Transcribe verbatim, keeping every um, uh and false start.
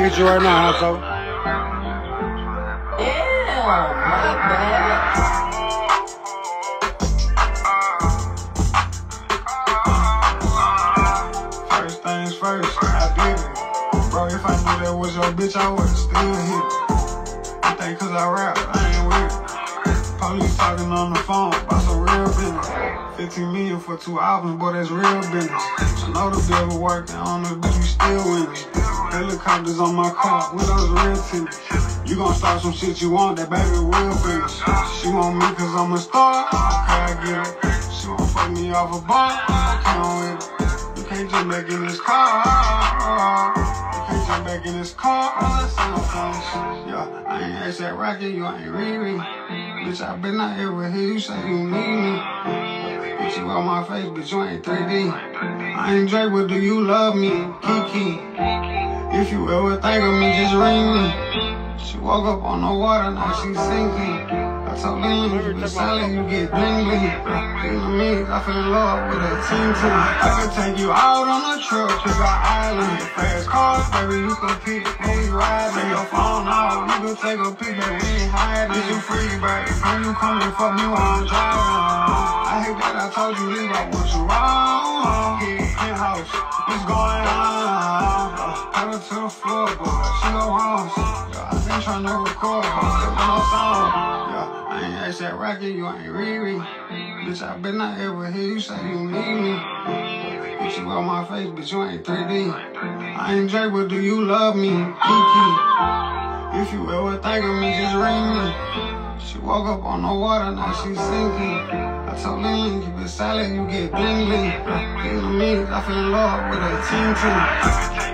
hit you right now, huh, so? Yeah, my bad. First things first, I did it. Bro, if I knew that was your bitch, I would've still hit it. You think cause I rap, I ain't with it. Police talking on the phone about some real business. fifteen million for two albums, boy, that's real business. I know the bill will work, and on the bitch, we still winning. Helicopters on my car, windows real tinted. You gon' start some shit you want, that baby will finish. She want me cause I'm a star, okay, I get it. She won't fuck me off a bar, okay, I'm with it. You can't jump back in this car. You can't jump back in this car. That's some fun shit. Yeah, I ain't ask that rocket, you ain't Riri. Bitch, I been not ever hear you say you need me. Bitch, you on my face, bitch, you ain't three D. I ain't Drake, but do you love me? Kiki. If you ever think of me, just ring me. She woke up on the water, now she sinking. I told Lily, you be silent, you get bling bling. Feeling me, I feel in love with a team team. I can take you out on a trip, pick our island. Fast cars, baby, you can pick when we ride. Take your phone out, you can take a pic, baby, we ain't hiding. Is you free, baby? When you come and fuck me while I'm driving. I hate that I told you leave, I want you wrong. Hit penthouse, what's going on? Pedal to the floor, boy, she go wrong. I been tryna record, but still no sound. Yeah, I ain't ask that rocket, you ain't Riri. Bitch, I bet not ever hear you say you need me. Bitch, you on my face, bitch, you ain't three D. I ain't Drake, but do you love me? Kiki. If you ever think of me, just ring me. She woke up on the water, now she sinking. I told Lily, keep it silent, you get bling bling. Feeling me, I feel in love with a team team.